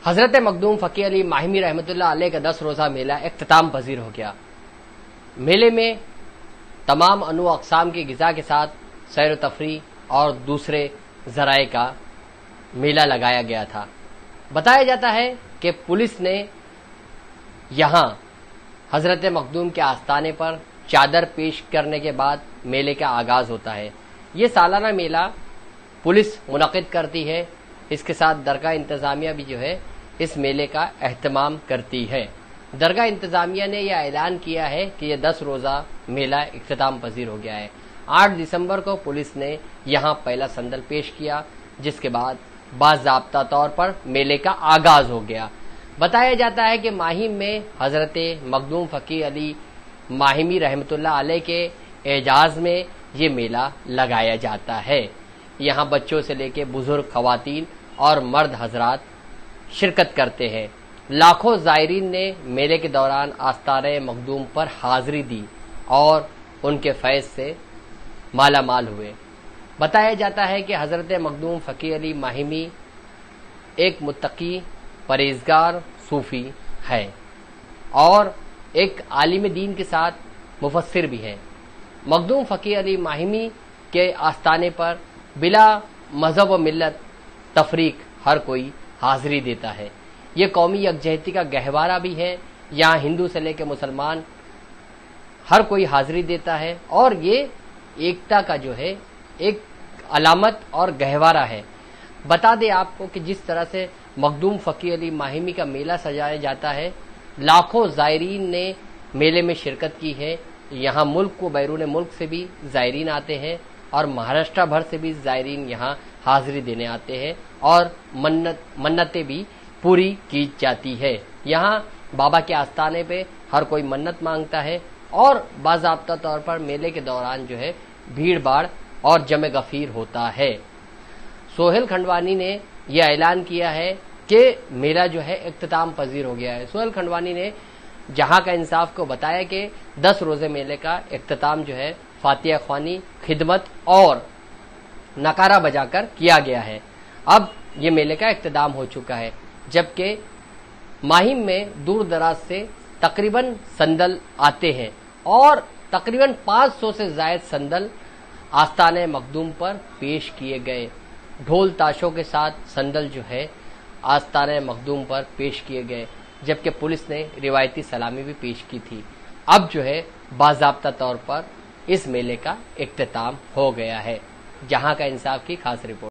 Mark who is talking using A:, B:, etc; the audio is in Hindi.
A: हजरत मखदूम फ़की अली माहिमी रहमतुल्लाह अलैह का 10 रोज़ा मेला इख्तिताम पजीर हो गया। मेले में तमाम अनु अक़साम की ग़िज़ा के साथ सैर तफरी और दूसरे ज़राए का मेला लगाया गया था। बताया जाता है कि पुलिस ने यहाँ हजरत मखदूम के आस्थाने पर चादर पेश करने के बाद मेले का आगाज होता है। ये सालाना मेला पुलिस मुनक़िद करती है। इसके साथ दरगाह इंतज़ामिया भी जो है इस मेले का एहतमाम करती है। दरगाह इंतज़ामिया ने यह ऐलान किया है कि यह 10 रोज़ा मेला इख्तिताम पजीर हो गया है। 8 दिसंबर को पुलिस ने यहाँ पहला संदल पेश किया, जिसके बाद बाज़ाब्ता तौर पर मेले का आगाज हो गया। बताया जाता है कि माहिम में हजरत मखदूम फ़की अली माहिमी रहमतुल्लाह अलैह के एजाज़ में ये मेला लगाया जाता है। यहाँ बच्चों से लेकर बुजुर्ग, खवातीन और मर्द हजरात शिरकत करते हैं। लाखों ज़ायरीन ने मेले के दौरान आस्ताने मखदूम पर हाजिरी दी और उनके फैज़ से माला माल हुए। बताया जाता है कि हजरत मखदूम फ़की अली माहिमी एक मुत्तकी, परहेज़गार सूफ़ी है और एक आलिम दीन के साथ मुफस्सिर भी है। मखदूम फ़की अली माहिमी के आस्ताने पर बिला मज़हब व मिल्लत तफरीक हर कोई हाजिरी देता है। ये कौमी यकजहती का गहवारा भी है। यहाँ हिंदू से लेकर मुसलमान हर कोई हाजिरी देता है और ये एकता का जो है एक अलामत और गहवारा है। बता दें आपको कि जिस तरह से मखदूम फ़की अली माहिमी का मेला सजाया जाता है, लाखों ज़ायरीन ने मेले में शिरकत की है। यहाँ मुल्क व बैरून मुल्क से भी ज़ायरीन आते हैं और महाराष्ट्र भर से भी ज़ायरीन यहाँ हाजिरी देने आते हैं और मन्नतें भी पूरी की जाती है। यहाँ बाबा के आस्थाने पे हर कोई मन्नत मांगता है और बाज़ाब्ता तौर पर मेले के दौरान जो है भीड़ भाड़ और जमे गफीर होता है। सोहेल खंडवानी ने यह ऐलान किया है कि मेला जो है इख्तिताम पजीर हो गया है। सोहेल खंडवानी ने जहां का इंसाफ को बताया कि 10 रोजे मेले का इख्तिताम जो है फातिहा ख्वानी, खिदमत और नकारा बजाकर किया गया है। अब ये मेले का इख्तिताम हो चुका है, जबकि माहिम में दूर दराज से तकरीबन संदल आते हैं और तकरीबन 500 से ज़ायद संदल आस्ताने मखदूम पर पेश किए गए। ढोल ताशों के साथ संदल जो है आस्ताने मखदूम पर पेश किए गए, जबकि पुलिस ने रिवायती सलामी भी पेश की थी। अब जो है बाज़ाब्ता तौर पर इस मेले का इख्तिताम हो गया है। जहां का इंसाफ की खास रिपोर्ट।